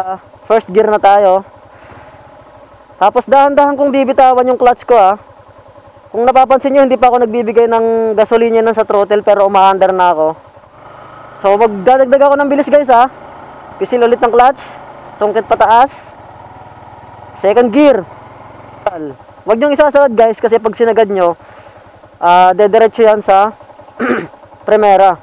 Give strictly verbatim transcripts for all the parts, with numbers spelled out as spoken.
first gear na tayo. Tapos dahan-dahan kong bibitawan yung clutch ko ah. Kung napapansin nyo, hindi pa ako nagbibigay ng gasolina nan sa throttle pero umaandar na ako. So magdadagdag ako ng bilis guys ah. Pisil ulit ng clutch. Sungkit pataas. Second gear. Huwag nyo isasagad guys kasi pag sinagad nyo, uh, dediretso yan sa primera.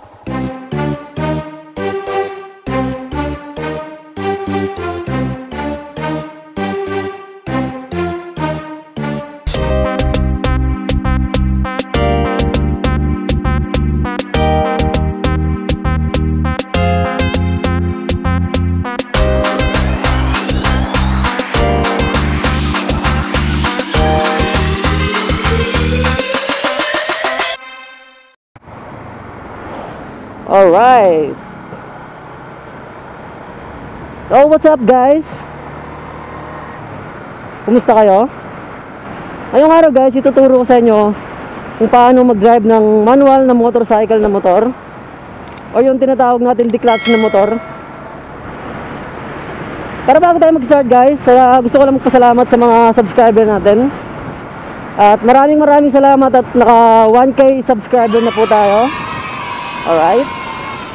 Alright. So what's up guys? Kumusta kayo? Ngayong araw guys, ituturo ko sa inyo kung paano mag-drive ng manual na motorcycle na motor o yung tinatawag natin declutch na motor. Pero bago tayo mag-start guys, uh, gusto ko lang magpasalamat sa mga subscriber natin. At maraming maraming salamat at naka one K subscriber na po tayo. Alright.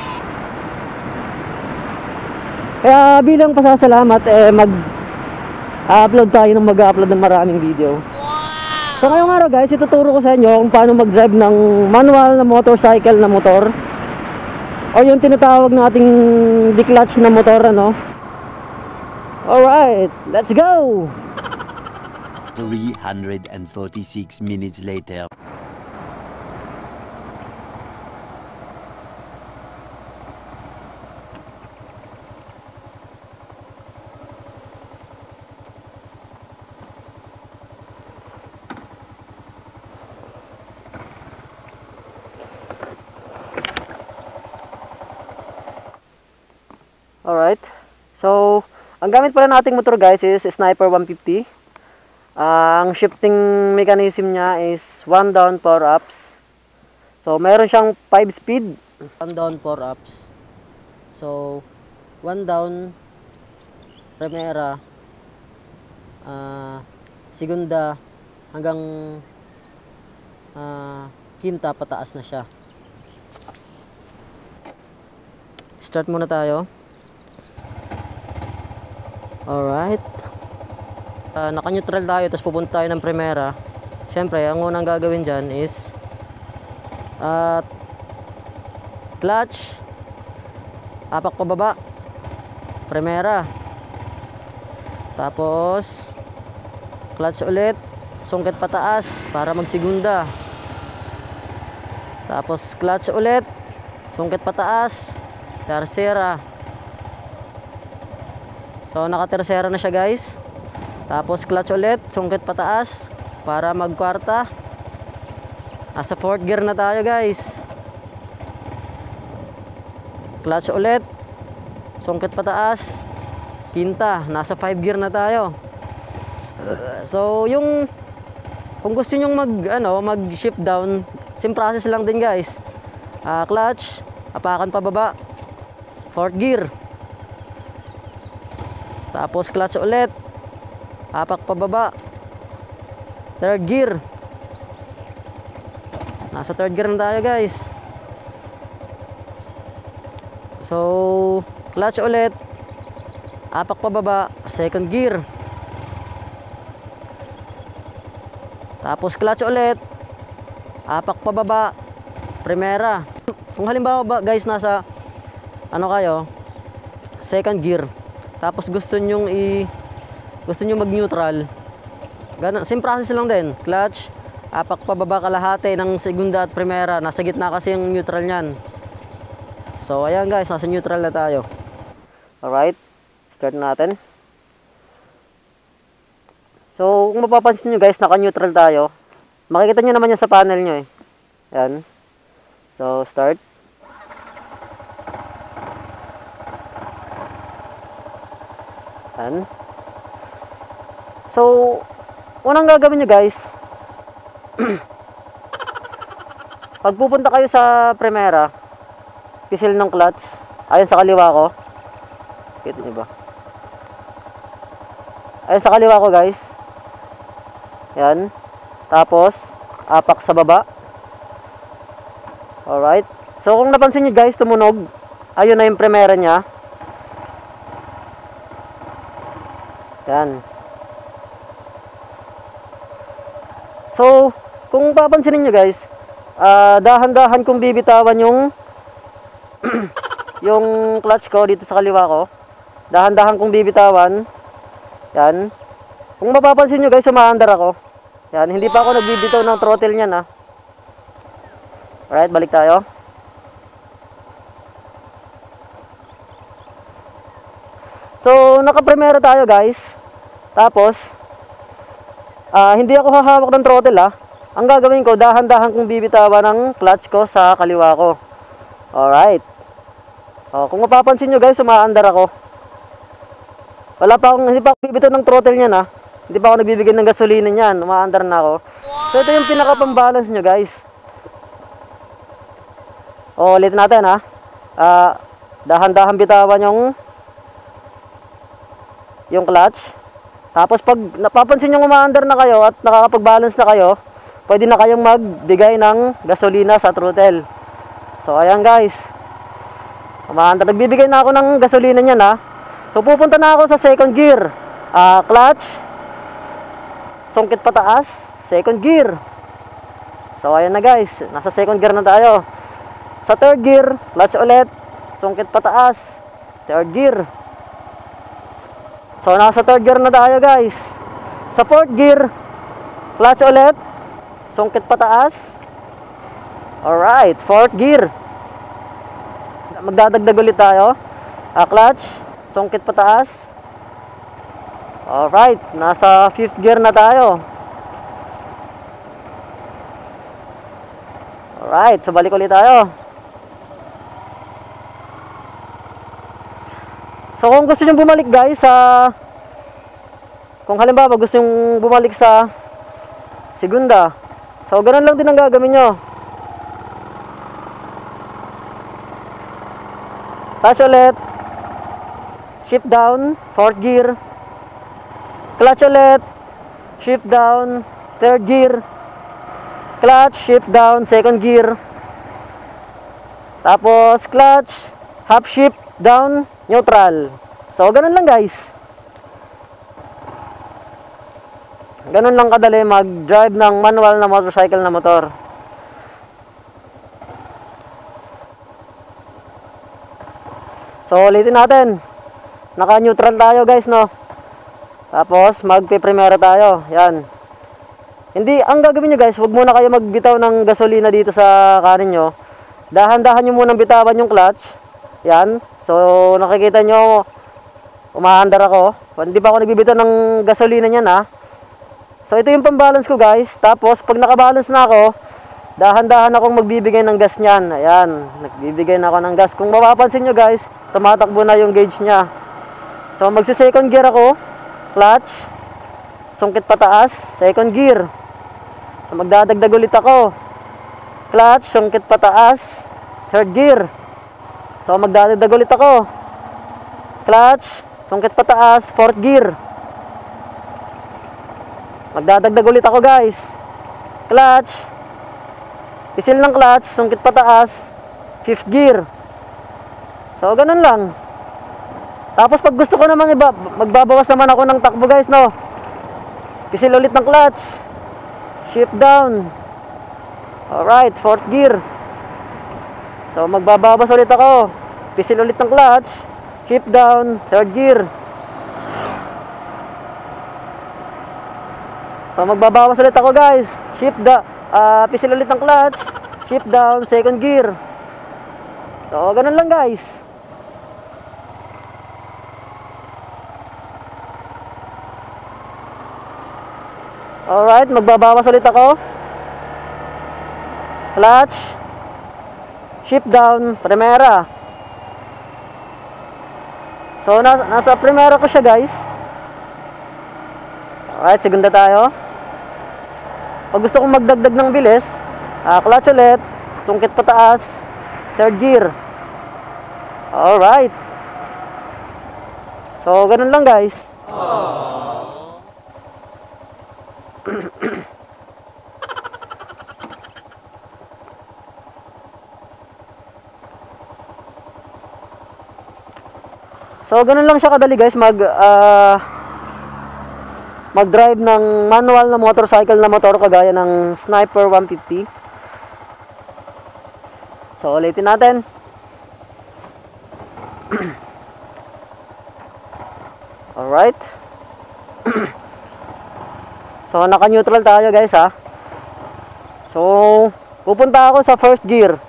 Kaya bilang pasasalamat eh mag-upload tayo ng mag-upload ng maraming video. So ngayong araw guys, ituturo ko sa inyo kung paano mag-drive ng manual na motorcycle na motor o yung tinatawag nating declutch na motor ano. Alright, let's go! three hundred forty-six minutes later. Alright, so ang gamit pala nating motor guys is Sniper one fifty. Uh, ang shifting mechanism niya is one down, four ups. So meron siyang five speed, one down, four ups. So one down, primera, uh, segunda, hanggang uh, quinta pataas na siya. Start muna tayo. Alright. Uh, naka-neutral tayo, tapos pupunta tayo ng primera. Siyempre, ang unang gagawin dyan is uh, clutch, apak pababa, primera. Tapos clutch ulit, sungkit pataas para magsegunda. Tapos clutch ulit, sungkit pataas, tercera. So naka-tercera na siya guys. Tapos clutch ulit, sungkit pataas para magkwarta. Nasa fourth gear na tayo guys. Clutch ulit, sungkit pataas, quinta, nasa five gear na tayo. So yung kung gusto niyo mag ano, mag shift down, same process lang din guys. Uh, clutch, apakan pababa, fourth gear. Tapos clutch ulit, apak pababa, third gear. Nasa third gear na tayo guys. So clutch ulit, apak pababa, second gear. Tapos clutch ulit, apak pababa, primera. Kung halimbawa ba guys, nasa ano kayo, second gear, tapos gusto nyong i gusto nyo mag neutral, ganun, same process lang din. Clutch, apak pababa kalahati ng segunda at primera. Nasa gitna kasi yung neutral nyan. So ayan guys, nasa neutral na tayo. Alright, start natin. So kung mapapansin nyo guys, naka neutral tayo. Makikita nyo naman yan sa panel nyo eh. Yan. So start. Yan. So, unang gagawin nyo guys, pag pupunta kayo sa primera, pisil ng clutch, ayan sa kaliwa ko, kita nyo ba? Ay, sa kaliwa ko, guys. Yan. Tapos, apak sa baba. Alright. So, kung napansin nyo, guys, tumunog. Ayun na yung primera niya. Yan. So, kung papansinin nyo, guys, uh, dahan-dahan kong bibitawan yung yung clutch ko dito sa kaliwa ko. Dahan-dahan kong bibitawan. Yan. Kung mapapansin nyo, guys, umaandar ako. Yan, hindi pa ako nagbibitaw ng throttle niyan, ha. Alright, balik tayo. So, naka-primera tayo, guys. Tapos, uh, hindi ako hahawak ng throttle, ha. Ang gagawin ko, dahan-dahan kong bibitawan ng clutch ko sa kaliwa ko. Alright. O, kung mapapansin nyo, guys, umaandar ako. Wala pa akong, hindi pa ako bibitaw ng throttle niyan, ha. Hindi pa ako nagbibigay ng gasolina niyan. Umaandar na ako. So, ito yung pinaka-pambalance nyo, guys. O, ulit natin, ha. Uh, dahan-dahan bitawan yung yung clutch. Tapos, pag napapansin nyo umaandar na kayo at nakakapag-balance na kayo, pwede na kayong magbigay ng gasolina sa throttle. So, ayan, guys. Umaandar. Nagbibigay na ako ng gasolina niyan, ha. So, pupunta na ako sa second gear. Uh, clutch. Sungkit pataas. Second gear. So, ayan na, guys. Nasa second gear na tayo. Sa third gear, clutch ulit. Sungkit pataas. Third gear. So, nasa third gear na tayo, guys. Sa fourth gear, clutch ulit. Sungkit pataas. Alright, fourth gear. Magdadagdag ulit tayo. Uh, clutch. Sungkit pataas. Alright, nasa fifth gear na tayo. Alright, so balik ulit tayo. So kung gusto nyo bumalik, guys, sa kung halimbawa gusto nyo bumalik sa segunda, so ganun lang din ang gagawin nyo. Touch ulit. Shift down, fourth gear. Clutch ulit. Shift down, third gear. Clutch, shift down, second gear. Tapos clutch, half shift down, neutral. So, ganun lang, guys. Ganun lang kadali mag-drive ng manual na motorcycle na motor. So, ulitin natin. Naka-neutral tayo, guys, no? Tapos, magpe-primera tayo. Yan. Hindi, ang gagawin nyo, guys, huwag muna kayo magbitaw ng gasolina dito sa kanin nyo. Dahan-dahan nyo munang bitawan yung clutch. Yan. So, nakikita nyo, umaandar ako. Hindi pa ako nagbibitaw ng gasolina niyan, ha. So, ito yung pambalance ko, guys. Tapos, pag nakabalance na ako, dahan-dahan akong magbibigay ng gas niyan. Ayan, nagbibigay na ako ng gas. Kung mapapansin nyo, guys, tumatakbo na yung gauge niya. So, magsi-second gear ako. Clutch. Sungkit pataas. Second gear. So, magdadagdag ulit ako. Clutch. Sungkit pataas. Third gear. So, magdadagdag ulit ako. Clutch. Sungkit pataas. Fourth gear. Magdadagdag ulit ako, guys. Clutch. Pisil ng clutch. Sungkit pataas. Fifth gear. So, ganun lang. Tapos, pag gusto ko naman iba, magbabawas naman ako ng takbo, guys, no? Pisil ulit ng clutch. Shift down. Alright, fourth gear. So, magbabawas ulit ako. Pisil ulit ng clutch. Shift down. Third gear. So, magbabawas ulit ako, guys. Shift down. Uh, pisil ulit ng clutch. Shift down. Second gear. So, ganun lang, guys. Alright, magbabawas ulit ako. Clutch. Shift down, primera. So, nas nasa primera ko siya, guys. Alright, segunda tayo. Pag gusto kong magdagdag ng bilis, uh, clutch ulit, sungkit pataas, third gear. Alright. So, ganun lang, guys. Aww. So, ganun lang siya kadali guys, mag, ah, mag-drive ng manual na motorcycle na motor kagaya ng Sniper one fifty. So, ulitin natin. Alright. So, naka-neutral tayo guys ha. So, pupunta ako sa first gear.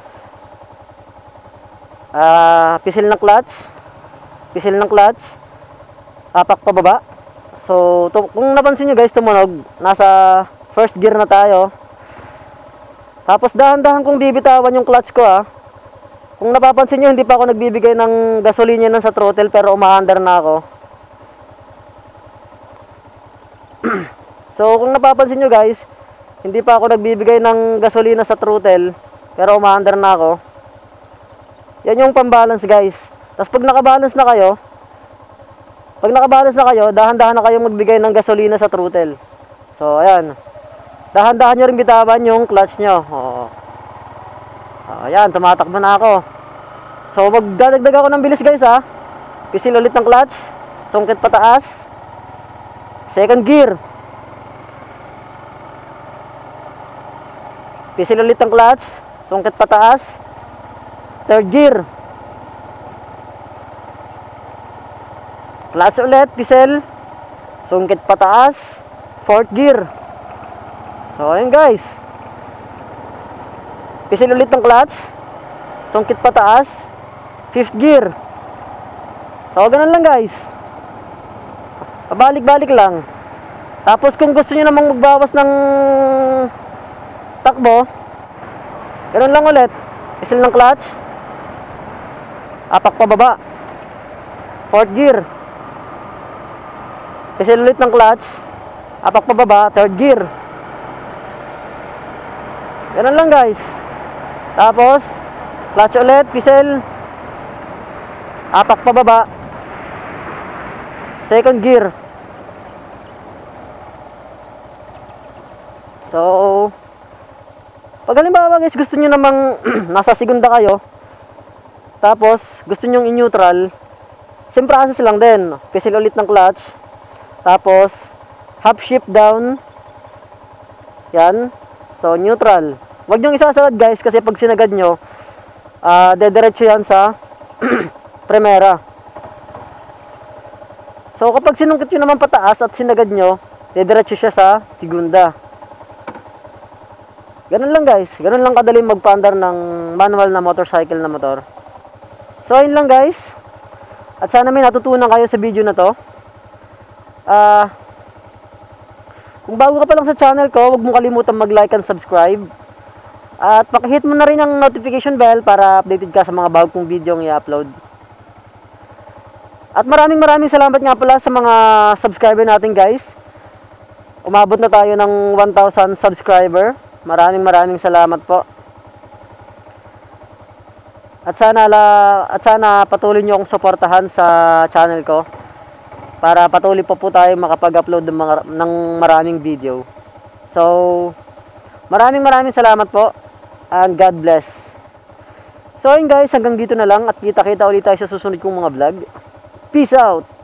Ah, pisil ng clutch. Pisil ng clutch. Tapak pababa. So, to, kung napansin nyo guys, tumunog. Nasa first gear na tayo. Tapos dahan-dahan kong bibitawan yung clutch ko ha. Kung napapansin nyo, hindi pa ako nagbibigay ng gasolina na sa throttle pero umaandar na ako. So, kung napapansin nyo guys, hindi pa ako nagbibigay ng gasolina sa throttle pero umaandar na ako. Yan yung pambalance guys. Tapos pag nakabalance na kayo, pag nakabalance na kayo, dahan-dahan na kayong magbigay ng gasolina sa throttle. So, ayan. Dahan-dahan nyo rin bitawan yung clutch nyo. Oo. Ayan, tumatakbo na ako. So, magdadagdag ako ng bilis guys ha. Pisil ulit ng clutch. Sungkit pataas. Second gear. Pisil ulit ng clutch. Sungkit pataas. Third gear. Clutch ulit, pisil. Sungkit pataas. Fourth gear. So, ayun guys. Pisil ulit ng clutch. Sungkit pataas. Fifth gear. So, ganun lang guys. Pabalik-balik lang. Tapos kung gusto niyo namang magbawas ng takbo, ganun lang ulit. Pisil ng clutch. Apak pababa. Fourth gear. Pisil ulit ng clutch. Apak pababa. Third gear. Ganun lang guys. Tapos clutch ulit, pisil. Apak pababa. Second gear. So, pag halimbawa guys, gusto nyo namang nasa segunda kayo, tapos gusto nyo i-neutral, same process lang din. Pisil ulit ng clutch. Tapos half shift down. Yan. So, neutral. Huwag nyo isasagad guys, kasi pag sinagad nyo, uh, dediretso yan sa primera. So, kapag sinungkit nyo naman pataas at sinagad nyo, dediretso siya sa segunda. Ganun lang guys. Ganun lang kadali magpaandar ng manual na motorcycle na motor. So, ayun lang guys. At sana may natutunan kayo sa video na to. Ah... Uh, Kung bago ka pa lang sa channel ko, huwag mo kalimutan mag-like and subscribe. At pakihit mo na rin ang notification bell para updated ka sa mga bago kong video ang i-upload. At maraming maraming salamat nga pala sa mga subscriber natin guys. Umabot na tayo ng one thousand subscriber. Maraming maraming salamat po. At sana, la, at sana patuloy nyo akong suportahan sa channel ko, para patuloy pa po tayo makapag-upload ng, mga, ng maraming video. So, maraming maraming salamat po. And God bless. So, ayun guys, hanggang dito na lang. At kita-kita ulit tayo sa susunod kong mga vlog. Peace out!